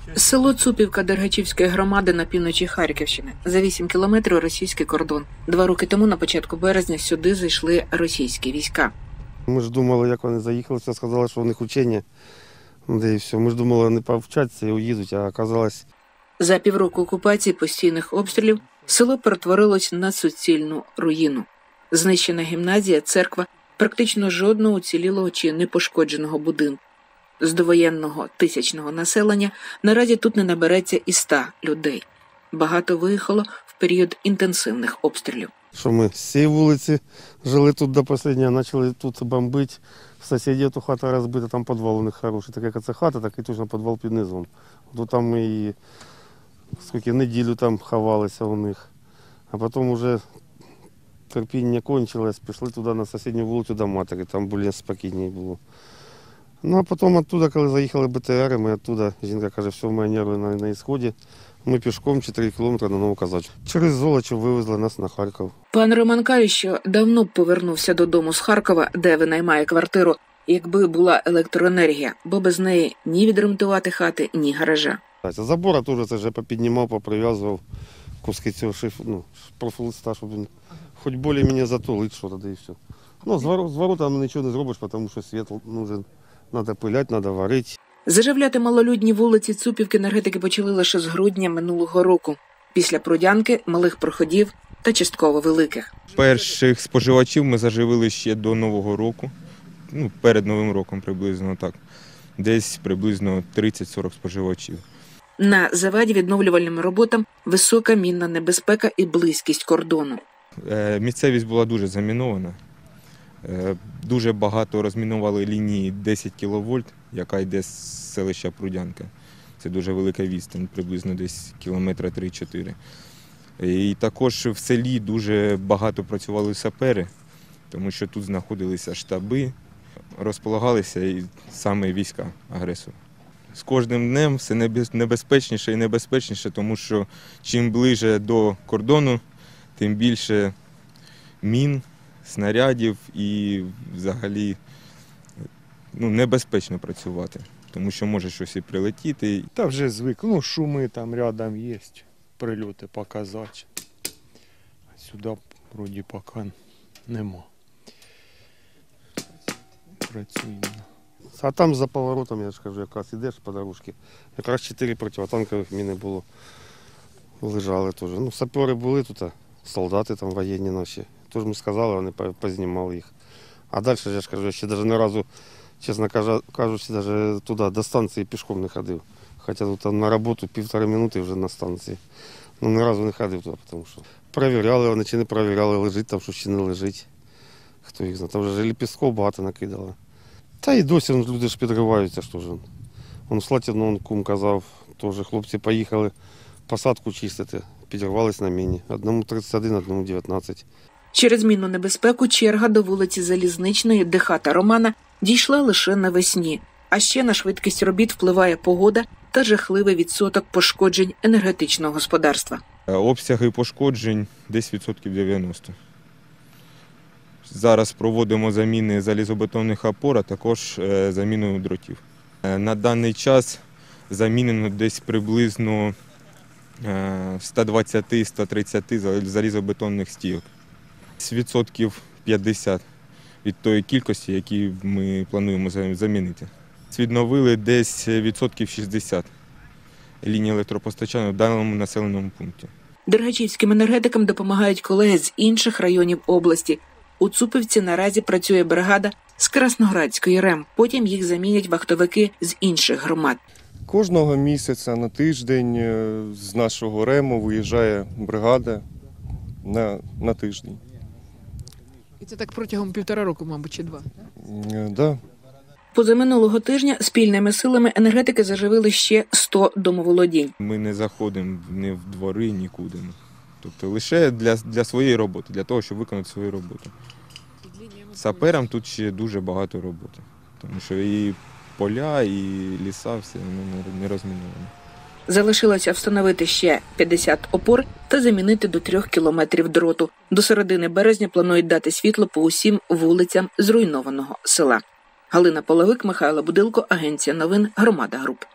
Село Цупівка Дергачівської громади на півночі Харківщини. За 8 кілометрів російський кордон. 2 роки тому, на початку березня, сюди зайшли російські війська. Ми ж думали, як вони заїхали, все сказали, що у них учення. Де і все. Ми ж думали, вони повчаться і уїдуть, а оказалось... За півроку окупації, постійних обстрілів, село перетворилось на суцільну руїну. Знищена гімназія, церква, практично жодного уцілілого чи непошкодженого будинку. З довоєнного тисячного населення наразі тут не набереться і 100 людей. Багато виїхало в період інтенсивних обстрілів. Що ми з цієї вулиці жили тут до останнього, почали тут бомбити. В сусідів ту хата розбита, там підвал у них хороший. Так як це хата, так і точно підвал під низом. То там ми і неділю там ховалися у них. А потім вже терпіння кончилось, пішли туди на сусідню вулицю до матері, там більш спокійніше було. Ну а потім оттуда, коли заїхали БТР, ми оттуда, жінка каже, все, мої нерви на ісході. Ми пішком 4 кілометри на Новоказачу. Через Золочів вивезли нас на Харків. Пан Роман каже, що давно б повернувся додому з Харкова, де винаймає квартиру, якби була електроенергія, бо без неї ні відремонтувати хати, ні гаража. Забора теж це вже попіднімав, поприв'язував куски цього профлиста, щоб він хоч більш-менш затулить щось, і все. Ну, з воротами нічого не зробиш, тому що світ нужен. Треба пиляти, треба варити. Заживляти малолюдні вулиці Цупівки енергетики почали лише з грудня минулого року. Після Прудянки, малих проходів та частково великих. Перших споживачів ми заживили ще до Нового року. Перед Новим роком приблизно так. Десь приблизно 30-40 споживачів. На заваді відновлювальним роботам висока мінна небезпека і близькість кордону. Місцевість була дуже замінована. Дуже багато розмінували лінії 10 кВт, яка йде з селища Прудянка. Це дуже велика відстань, приблизно десь кілометра 3-4. І також в селі дуже багато працювали сапери, тому що тут знаходилися штаби, розполагалися і саме війська агресора. З кожним днем все небезпечніше і небезпечніше, тому що чим ближче до кордону, тим більше мін, снарядів і взагалі небезпечно працювати, тому що може щось і прилетіти. Та вже звик, шуми там рядом є, прильоти показати. Сюди вроді поки нема. Працюємо. А там за поворотом, я ж кажу, якраз ідеш по дорожці, якраз 4 протитанкових міни було, лежали теж. Сапери були тут, солдати там воєнні наші. Тож ми сказали, вони познімали їх. А далі, я ж кажу, я ще навіть ні разу, чесно кажучи, навіть туди, до станції пішком не ходив. Хоча тут на роботу 1,5 минути вже на станції. Ні разу не ходив туди, тому що перевіряли вони чи не перевіряли, лежить там, що чи не лежить. Хто їх знає, там вже ліпістків багато накидали. Та і досі люди ж підриваються, що ж. В Слатіно, кум казав, теж хлопці поїхали посадку чистити, підірвались на міні. Одному 31, одному 19. Через мінну небезпеку черга до вулиці Залізничної, де хата Романа, дійшла лише навесні. А ще на швидкість робіт впливає погода та жахливий відсоток пошкоджень енергетичного господарства. Обсяги пошкоджень десь 90%. Зараз проводимо заміни залізобетонних опор, а також заміну дротів. На даний час замінено десь приблизно 120-130 залізобетонних стійок. Відсотків 50 від тої кількості, які ми плануємо замінити. Відновили десь відсотків 60 ліній електропостачання в даному населеному пункті. Дергачівським енергетикам допомагають колеги з інших районів області. У Цупівці наразі працює бригада з Красноградської РЕМ. Потім їх замінять вахтовики з інших громад. Кожного місяця на тиждень з нашого РЕМу виїжджає бригада на тиждень. І це так протягом 1,5 року, мабуть, чи 2? Да. Позаминулого тижня спільними силами енергетики заживили ще 100 домоволодінь. Ми не заходимо ні в двори, нікуди. Тобто лише для своєї роботи, для того, щоб виконати свою роботу. Саперам тут ще дуже багато роботи, тому що і поля, і ліса, все не розміновані. Залишилося встановити ще 50 опор та замінити до 3 кілометрів дроту. До середини березня планують дати світло по усім вулицям зруйнованого села. Галина Половик, Михайло Будилко, Агенція новин «Громада Груп».